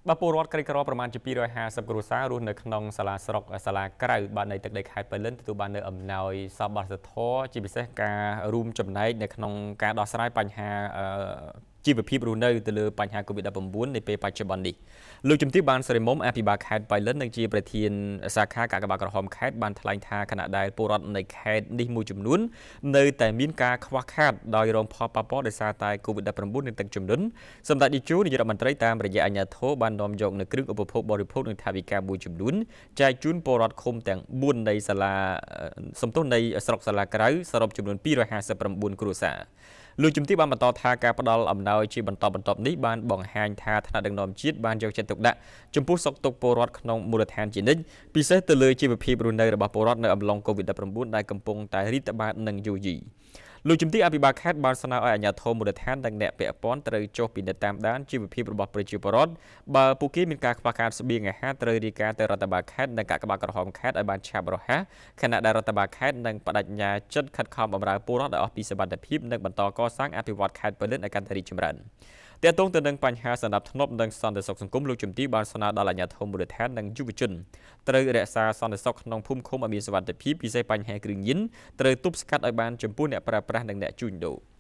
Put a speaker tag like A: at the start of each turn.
A: បាទពលរដ្ឋក្រីក្រប្រមាណជា250គ្រួសាររស់នៅក្នុងសាលាស្រុកសាលាក្រៅបាទនៃទឹកដីខេត្តប៉ៃលិនទទួលបាននៅអំណោយសប្បុរសធម៌ជាពិសេសការរួមចំណែកនៅក្នុងការដោះស្រាយបញ្ហាជីវភាពរស់នៅទៅលើបញ្ហា COVID-19 នៃពេលបច្ចុប្បន្ននេះលោកជំទាវបានសេរីមុំអភិបាលខេត្តប៉ៃលិននិងជាប្រធានសាខាកាកបាទក្រហមខេត្តបានថ្លែងថាគណៈដែលពលរដ្ឋនៃខេត្តនេះមួយចំនួននៅតែមានការខ្វះខាតដោយរងផលប៉ះពាល់ដោយសារតែ COVID-19 និងទឹកជំនន់សម្ដេចនាយករដ្ឋមន្ត្រីតាមរយៈអាជ្ញាធរបាននាំយកនៅគ្រឿងឧបភោគបរិភោគនិងថវិកាមួយចំនួនចែកជូនពលរដ្ឋឃុំទាំង4នៃសាលាសំទោសនៃស្រុកសាលាក្រៅសរុបចំនួន259គ្រួសារលោកជំទាវបានបន្តថាការផ្ដល់អំណោយជាបន្តបន្ទាប់នេះបានបង្ហាញថាថ្នាក់ដឹកនាំជាតិបានយកចិត្តទុកដាក់ចំពោះសុខទុក្ខពលរដ្ឋក្នុងមូលដ្ឋានជានិច្ចពិសេសទៅលើជីវភាពរស់នៅរបស់ពលរដ្ឋនៅអំឡុង COVID-19 ដែលកំពុងតែរីកត្បាតនិងយូរយារលោកជំទាវអភិបាលខេត្តបានស្នើឲ្យអាជ្ញាធរមូលដ្ឋាននិងអ្នកពាក់ព័ន្ធត្រូវចុះពិនិត្យតាមដានជីវភាពរបស់ប្រជាពលរដ្ឋបើពួកគេមានការខ្វះខាតស្បៀងអាហារត្រូវរាយការណ៍ទៅរដ្ឋបាលខេត្តនិងកាកបាទក្រហមខេត្តឲ្យបានឆាប់រហ័សខណៈដែលរដ្ឋបាលខេត្តនឹងបដិញ្ញាចិត្តខិតខំបម្រើពលរដ្ឋឲ្យអស់ពីសុវត្ថិភាពនិងបន្តកសាងអភិវឌ្ឍខេត្តប៉ៃលិនឲ្យកាន់តែរីកចម្រើនទាក់ទងទៅនឹងបញ្ហាសន្តិភាពនិងសន្តិសុខសង្គមលោកជំទាវបានស្នើដល់អាជ្ញាធរមូលដ្ឋាននិងយុវជនត្រូវរក្សាសន្តិសុខក្នុងភូមិឃុំឲ្យមានសុវត្ថិភាពពិសេសបញ្ហាគ្រឿងញៀនត្រូវទប់ស្កាត់ឲ្យបានចំពោះអ្នកប្រើប្រាស់និងអ្នកជួញដូរ